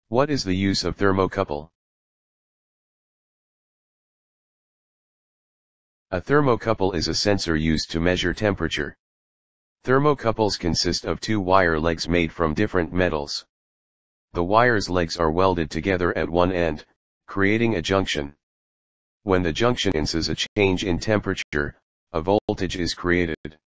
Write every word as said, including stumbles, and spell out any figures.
What is the use of thermocouple? A thermocouple is a sensor used to measure temperature. Thermocouples consist of two wire legs made from different metals. The wire's legs are welded together at one end, creating a junction. When the junction senses a change in temperature, a voltage is created.